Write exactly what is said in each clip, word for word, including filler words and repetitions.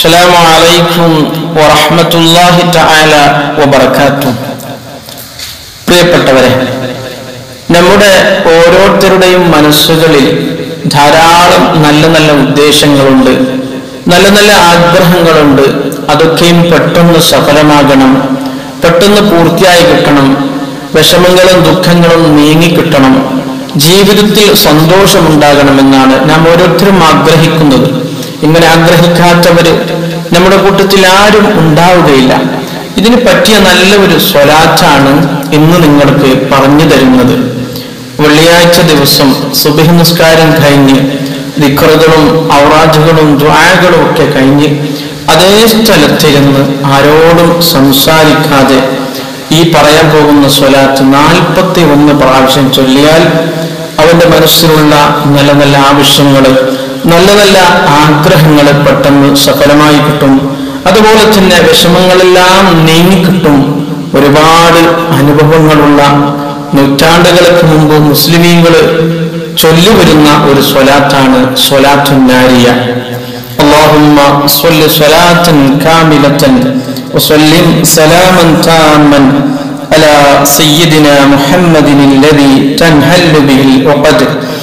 അസ്സലാമു അലൈക്കും വറഹ്മത്തുള്ളാഹി തആല വബറകാതുഹു. പ്രിയപ്പെട്ടവരെ, നമ്മുടെ ഓരോരുത്തരുടെയും മനസ്സുകളിൽ ധാരാളം നല്ല നല്ല ഉദ്ദേശങ്ങളുണ്ട്, നല്ല നല്ല ആഗ്രഹങ്ങളുണ്ട്. അതൊക്കെയും പെട്ടെന്ന് സഫലമാകണം, പെട്ടെന്ന് പൂർത്തിയായി കിട്ടണം, വിഷമങ്ങളും ദുഃഖങ്ങളും നീങ്ങിക്കിട്ടണം, ജീവിതത്തിൽ സന്തോഷമുണ്ടാകണമെന്നാണ് നാം ഓരോരുത്തരും ആഗ്രഹിക്കുന്നത്. ഇങ്ങനെ ആഗ്രഹിക്കാത്തവര് നമ്മുടെ കൂട്ടത്തിൽ ആരും ഉണ്ടാവുകയില്ല. ഇതിന് പറ്റിയ നല്ല ഒരു സ്വലാത്താണ് ഇന്ന് നിങ്ങൾക്ക് പറഞ്ഞു തരുന്നത്. വെള്ളിയാഴ്ച ദിവസം സുബ്ഹ് നിസ്കാരം കഴിഞ്ഞ് ദിക്റുകളും ഔറാദുകളും ദുആകളും ഒക്കെ കഴിഞ്ഞ് അതേ സ്ഥലത്തിരുന്ന് ആരോടും സംസാരിക്കാതെ ഈ പറയാൻ പോകുന്ന സ്വലാത്ത് നാൽപ്പത്തി ഒന്ന് പ്രാവശ്യം ചൊല്ലിയാൽ അവന്റെ മനസ്സിലുള്ള നല്ല നല്ല ആവശ്യങ്ങൾ, നല്ല നല്ല ആഗ്രഹങ്ങൾ പെട്ടെന്ന് സഫലമായി കിട്ടും. അതുപോലെ തന്നെ വിഷമങ്ങളെല്ലാം നീങ്ങിക്കിട്ടും. ഒരുപാട് അനുഭവങ്ങളുള്ള, നൂറ്റാണ്ടുകൾക്ക് മുമ്പ് മുസ്ലിമീങ്ങൾ ചൊല്ലിവരുന്ന ഒരു സ്വലാത്താണ് സ്വലാത്തുൻ നാരിയ. اللهم صل صلاة كاملة وسلم سلاما تاما على سيدنا محمد الذي تنحل به العقد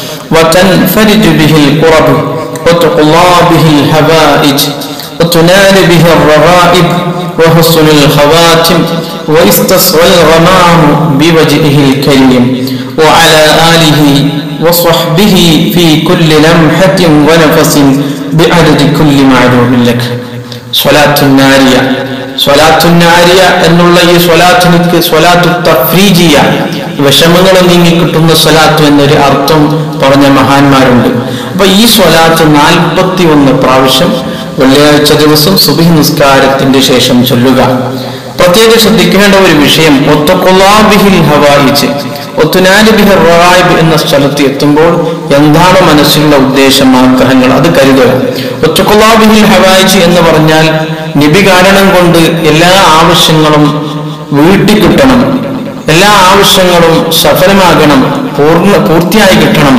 وتنفرج به الكرب وتقضى به الحوائج وتنال به الرغائب وحسن الخواتم ويستصغى الغمام بوجهه الكريم وعلى آله وصحبه في كل لمحة ونفس بعدد كل معلوم لك. സ്വലാത്തുൻ നാരിയ. സ്വലാത്തുൻ നാരിയ എന്നുള്ള ഈ സ്വലാത്തിനക്ക് സ്വലാത്തു തഫ്രീജിയ, വിഷമങ്ങൾ നീങ്ങിക്കിട്ടുന്ന സ്വലാത്ത് എന്നൊരു അർത്ഥം പറഞ്ഞ മഹാന്മാരുണ്ട്. അപ്പൊ ഈ സ്വലാത്ത് നാൽപ്പത്തി ഒന്ന് പ്രാവശ്യം വെള്ളിയാഴ്ച ദിവസം സുബ്ഹ് നിസ്കാരത്തിന്റെ ശേഷം ചൊല്ലുക. പ്രത്യേകം ശ്രദ്ധിക്കേണ്ട ഒരു വിഷയം, എന്ന സ്ഥലത്ത് എത്തുമ്പോൾ എന്താണ് മനസ്സിലുള്ള ഉദ്ദേശം, ആഗ്രഹങ്ങൾ, അത് കരുതുക. ഒത്തുകൊള്ളാബിഹിൽ ഹവായിച്ച് എന്ന് പറഞ്ഞാൽ നബി കാരണം കൊണ്ട് എല്ലാ ആവശ്യങ്ങളും വീട്ടി കിട്ടണം, എല്ലാ ആവശ്യങ്ങളും സഫലമാകണം, പൂർണ്ണ പൂർത്തിയായി കിട്ടണം.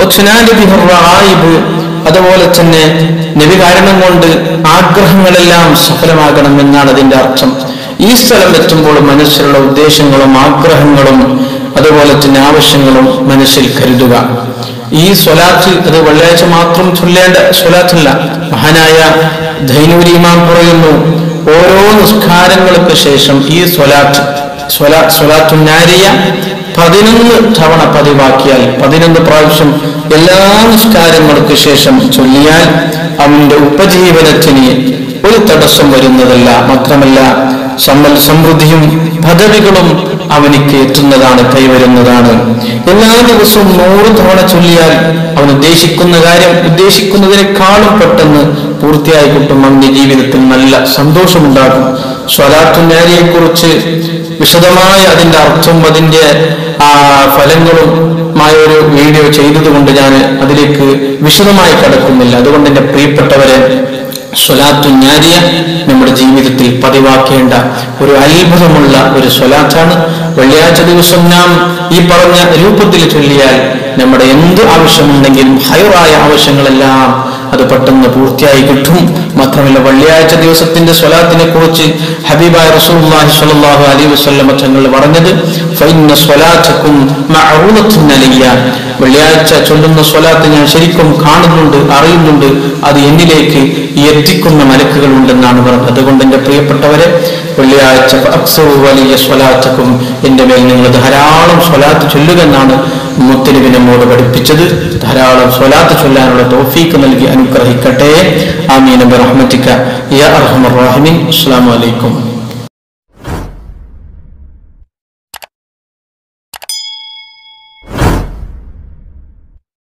അതുപോലെ തന്നെ നബി കാരണം കൊണ്ട് ആഗ്രഹങ്ങളെല്ലാം സഫലമാകണം എന്നാണ് അതിന്റെ അർത്ഥം. ഈ സ്ഥലം എത്തുമ്പോൾ മനസ്സിലുള്ള ഉദ്ദേശങ്ങളും ആഗ്രഹങ്ങളും അതുപോലെ തന്നെ ആവശ്യങ്ങളും മനസ്സിൽ കരുതുക. ഈ സ്വലാത്ത് അത് വെള്ളിയാഴ്ച മാത്രം ചൊല്ലേണ്ട സ്വലാത്തല്ല. മഹാനായ ദൈനൂരി ഇമാം പറയുന്നു, ഓരോ നിസ്കാരങ്ങൾക്ക് ശേഷം ഈ സ്വലാത്ത് സ്വലാ സ്വലാത്തുൻ നാരിയ പതിനൊന്ന് തവണ പതിവാക്കിയാൽ, പതിനൊന്ന് പ്രാവശ്യം എല്ലാ നിസ്കാരങ്ങൾക്ക് ശേഷം ചൊല്ലിയാൽ അവന്റെ ഉപജീവനത്തിന് ഒരു തടസ്സം വരുന്നതല്ല. മാത്രമല്ല സമ്പൽ സമൃദ്ധിയും പദവികളും അവനിക്ക് എത്തുന്നതാണ്, കൈവരുന്നതാണ്. എല്ലാ ദിവസവും നൂറ് തവണ ചൊല്ലിയാൽ അവൻ ഉദ്ദേശിക്കുന്ന കാര്യം ഉദ്ദേശിക്കുന്നതിനേക്കാളും പെട്ടെന്ന് പൂർത്തിയായി കിട്ടും. അവന്റെ ജീവിതത്തിൽ നല്ല സന്തോഷമുണ്ടാകും. സ്വലാത്തുൻ നാരിയെ കുറിച്ച് വിശദമായ അതിന്റെ അർത്ഥം അതിന്റെ ആ ഫലങ്ങളും മായ ഒരു വീഡിയോ ചെയ്തതുകൊണ്ട് ഞാൻ അതിലേക്ക് വിശദമായി കടക്കുന്നില്ല. അതുകൊണ്ട് എന്റെ പ്രിയപ്പെട്ടവരെ, സ്വലാത്തുൻ നാരിയ നമ്മുടെ ജീവിതത്തിൽ പതിവാക്കേണ്ട ഒരു അത്ഭുതമുള്ള ഒരു സ്വലാത്താണ്. വെള്ളിയാഴ്ച ദിവസം നാം ഈ പറഞ്ഞ രൂപത്തിൽ ചൊല്ലിയാൽ നമ്മുടെ എന്ത് ആവശ്യമുണ്ടെങ്കിലും ഹൈറായ ആവശ്യങ്ങളെല്ലാം അത് പെട്ടെന്ന് പൂർത്തിയായി കിട്ടും. മാത്രമല്ല, വെള്ളിയാഴ്ച ദിവസത്തിന്റെ സ്വലാത്തിനെ കുറിച്ച് ഹബീബായ റസൂലുള്ളാഹി സ്വല്ലല്ലാഹു അലൈഹി വസല്ലം തങ്ങൾ പറഞ്ഞത്, ഫഇന്ന സ്വലാത്തകും മഅറൂദത്തുൻ അലയ്യ. വെള്ളിയാഴ്ച ചൊല്ലുന്ന സ്വലാത്ത് ഞാൻ ശരിക്കും കാണുന്നുണ്ട്, അറിയുന്നുണ്ട്, അത് എന്നിലേക്ക് എത്തിക്കുന്ന മലക്കുകൾ ഉണ്ടെന്നാണ് പറഞ്ഞത്. അതുകൊണ്ട് എന്റെ പ്രിയപ്പെട്ടവരെ, വെള്ളിയാഴ്ച അക്സറു വലിയ സ്വലാത്തക്കും, എന്റെ മേൽ നിങ്ങൾ ധാരാളം സ്വലാത്ത് ചൊല്ലുക എന്നാണ് മുത്തനബി നമ്മോട് പഠിപ്പിച്ചത്. ധാരാളം സ്വലാത്ത് ചൊല്ലാനുള്ള തൗഫീഖ് നൽകി അനുഗ്രഹിക്കട്ടെ. ആമീൻ ബിറഹ്മതിക യാ അർഹമർ റഹീമീൻ. അസ്സലാമു അലൈക്കും.